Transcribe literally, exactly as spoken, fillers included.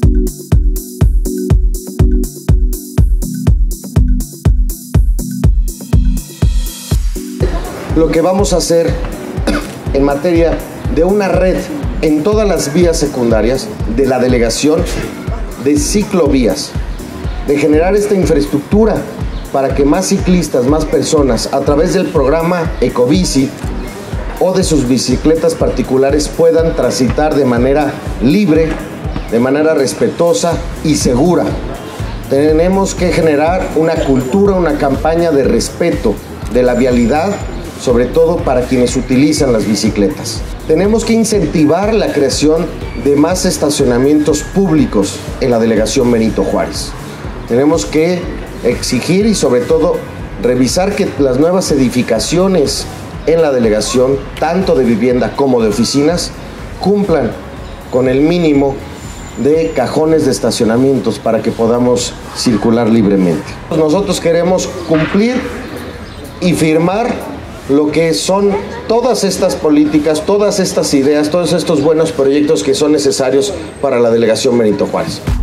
Lo que vamos a hacer en materia de una red en todas las vías secundarias de la delegación de ciclovías, de generar esta infraestructura para que más ciclistas, más personas, a través del programa Ecobici o de sus bicicletas particulares puedan transitar de manera libre, de manera respetuosa y segura. Tenemos que generar una cultura, una campaña de respeto de la vialidad, sobre todo para quienes utilizan las bicicletas. Tenemos que incentivar la creación de más estacionamientos públicos en la delegación Benito Juárez. Tenemos que exigir y sobre todo revisar que las nuevas edificaciones en la delegación, tanto de vivienda como de oficinas, cumplan con el mínimo de cajones de estacionamientos para que podamos circular libremente. Nosotros queremos cumplir y firmar lo que son todas estas políticas, todas estas ideas, todos estos buenos proyectos que son necesarios para la delegación Benito Juárez.